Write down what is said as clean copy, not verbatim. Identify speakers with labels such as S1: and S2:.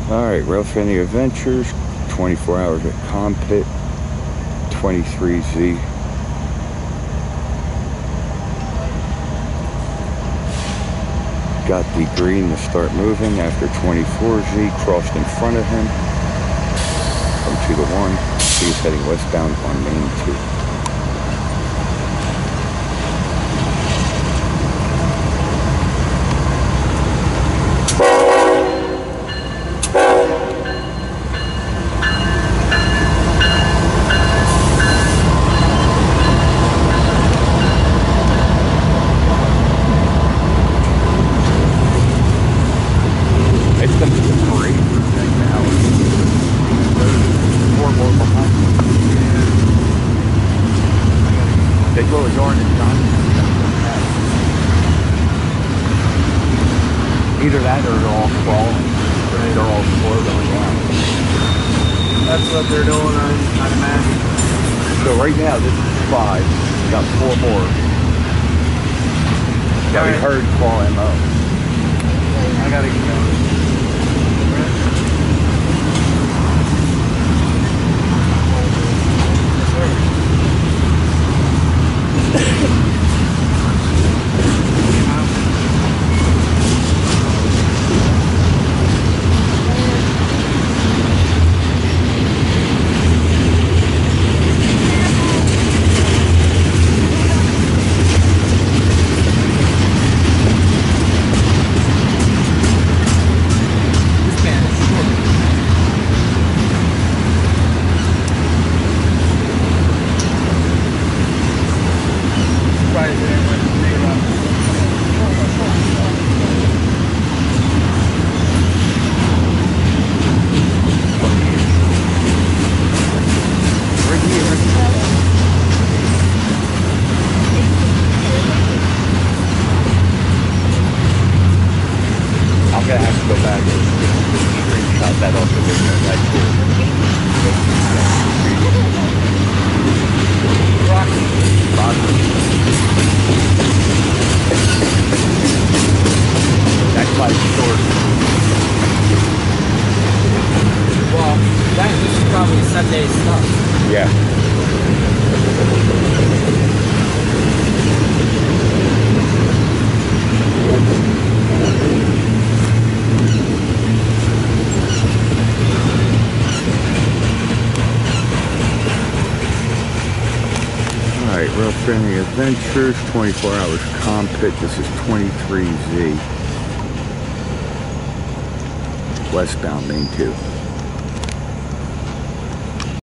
S1: Alright, Real Friendly Adventures, 24 hours at Conpit, 23Z. Got the green to start moving after 24Z crossed in front of him. Come to the 1. He's heading westbound on Main 2. They go as orange and done. Either that or they're all crawling. They're all slowly down.
S2: That's what they're doing, I'd imagine.
S1: So right now, this is 5. We got 4 more. Yeah, we heard call MO.
S2: I gotta get going.
S1: I'm gonna have to go back and screenshot that off the video. That's cool. That's my short.
S2: Well, this is probably Sunday stuff.
S1: Yeah. Alright, Real Friendly Adventures, 24 hours Conpit. This is 23Z. Westbound Main 2.